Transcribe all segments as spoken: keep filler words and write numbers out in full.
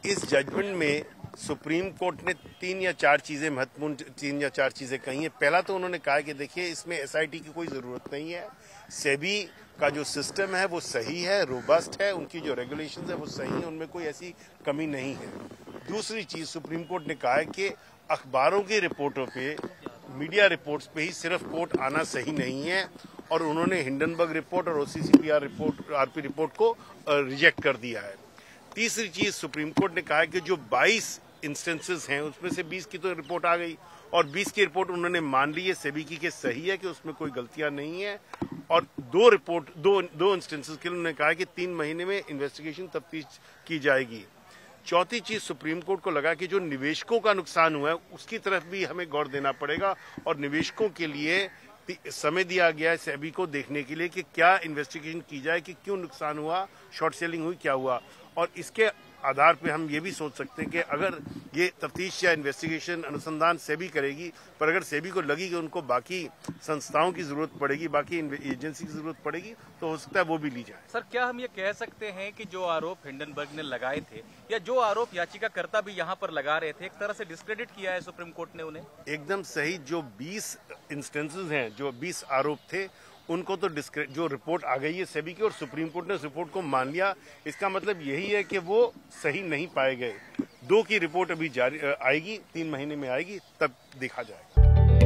इस जजमेंट में supreme court ने तीन या चार चीजें महत्वपूर्ण तीन या चार चीजें कही हैं। पहला तो उन्होंने कहा कि देखिए इसमें एसआईटी की कोई जरूरत नहीं है, सेबी का जो सिस्टम है वो सही है, रोबस्ट है, उनकी जो रेगुलेशंस है वो सही है, उनमें कोई ऐसी कमी नहीं है। दूसरी चीज सुप्रीम कोर्ट ने कहा है कि अखबारों की रिपोर्टों पे, मीडिया रिपोर्ट्स पे ही सिर्फ कोर्ट आना सही नहीं है, और उन्होंने हिंडनबर्ग रिपोर्ट और ओसीसीपीआर रिपोर्ट आरपी रिपोर्ट को रिजेक्ट कर दिया है। तीसरी चीज सुप्रीम कोर्ट ने कहा है कि जो बाईस इंस्टेंसेस हैं उसमें से बीस की तो रिपोर्ट आ गई, और बीस की रिपोर्ट उन्होंने मान ली है सेबी की के सही है कि उसमें कोई गलतियां नहीं है, और दो रिपोर्ट दो दो इंस्टेंसेस के लिए उन्होंने कहा कि तीन महीने में इन्वेस्टिगेशन तफ्तीश की जाएगी। चौथी चीज सुप्रीम कोर्ट को लगा कि जो निवेशकों का नुकसान हुआ है उसकी तरफ भी हमें गौर देना पड़ेगा, और निवेशकों के लिए समय दिया गया है सेबी को देखने के लिए कि क्या इन्वेस्टिगेशन की जाए कि क्यों नुकसान हुआ, शॉर्ट सेलिंग हुई, क्या हुआ, और इसके आधार पे हम ये भी सोच सकते हैं कि अगर ये तफ्तीश या इन्वेस्टिगेशन अनुसंधान सेबी करेगी, पर अगर सेबी को लगी कि उनको बाकी संस्थाओं की जरूरत पड़ेगी, बाकी एजेंसी की जरूरत पड़ेगी, तो हो सकता है वो भी ली जाए। सर, क्या हम ये कह सकते हैं कि जो आरोप हिंडनबर्ग ने लगाए थे या जो आरोप याचिकाकर्ता भी यहाँ पर लगा रहे थे, एक तरह से डिस्क्रेडिट किया है सुप्रीम कोर्ट ने उन्हें? एकदम सही। जो बीस इंस्टेंसेस हैं, जो बीस आरोप थे, उनको तो जो रिपोर्ट आ गई है सेबी की और सुप्रीम कोर्ट ने उस रिपोर्ट को मान लिया, इसका मतलब यही है कि वो सही नहीं पाए गए। दो की रिपोर्ट अभी जारी आएगी, तीन महीने में आएगी, तब देखा जाएगा।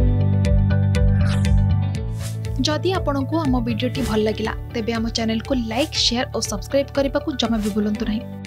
जदि आपंक आम भिडी भल लगा तेब आम चैनल को लाइक, शेयर और सब्सक्राइब करने को जमा भी भूलु नहीं।